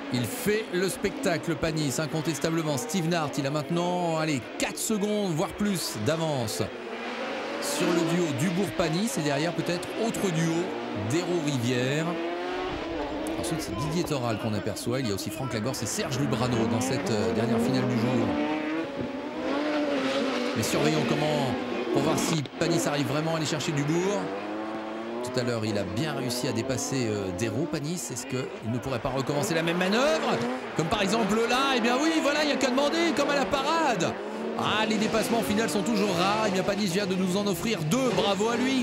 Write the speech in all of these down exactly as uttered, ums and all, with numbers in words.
Il fait le spectacle, Panis, incontestablement. Steve Nart, il a maintenant allez, quatre secondes, voire plus d'avance sur le duo Dubourg-Panis. Et derrière, peut-être, autre duo, Dérault-Rivière. Ensuite, c'est Didier Toral qu'on aperçoit. Il y a aussi Franck Lagorce et Serge Lubrano dans cette euh, dernière finale du jour. Mais surveillons comment, pour voir si Panis arrive vraiment à aller chercher Dubourg. Tout à l'heure, il a bien réussi à dépasser euh, Dérault, Panis. Est-ce qu'il ne pourrait pas recommencer la même manœuvre? Comme par exemple là, eh bien oui, voilà, il n'y a qu'à demander, comme à la parade. Ah, les dépassements finales sont toujours rares. Eh bien, Panis vient de nous en offrir deux. Bravo à lui.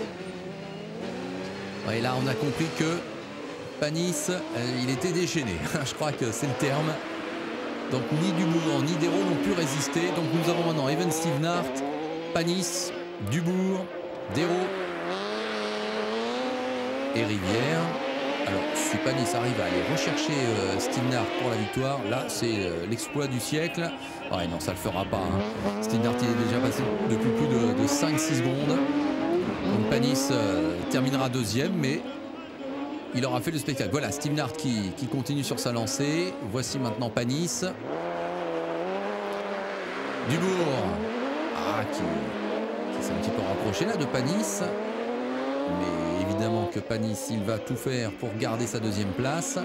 Et là, on a compris que Panis, euh, il était déchaîné. Je crois que c'est le terme. Donc, ni Dubourg, ni Dérault n'ont pu résister. Donc, nous avons maintenant Even Steve Nart, Panis, Dubourg, Dérault et Rivière. Alors, si Panis arrive à aller rechercher euh, Steve Nart pour la victoire, là, c'est euh, l'exploit du siècle. Ouais, non, ça le fera pas. Hein. Steve Nart, il est déjà passé depuis plus de, de cinq six secondes. Donc, Panis euh, terminera deuxième, mais il aura fait le spectacle. Voilà, Steve Nart qui, qui continue sur sa lancée. Voici maintenant Panis. Dubourg, ah, qui, qui s'est un petit peu rapproché là de Panis. Mais évidemment que Panis, il va tout faire pour garder sa deuxième place.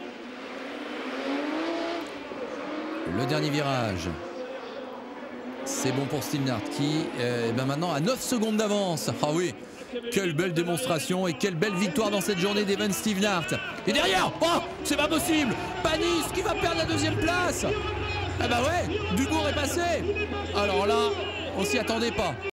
Le dernier virage. C'est bon pour Steve Nart qui, euh, ben maintenant, a neuf secondes d'avance. Ah oui, quelle belle démonstration et quelle belle victoire dans cette journée d'Even Steve Nart. Et derrière, oh, c'est pas possible. Panis qui va perdre la deuxième place. Ah bah ouais, Dubourg est passé. Alors là, on s'y attendait pas.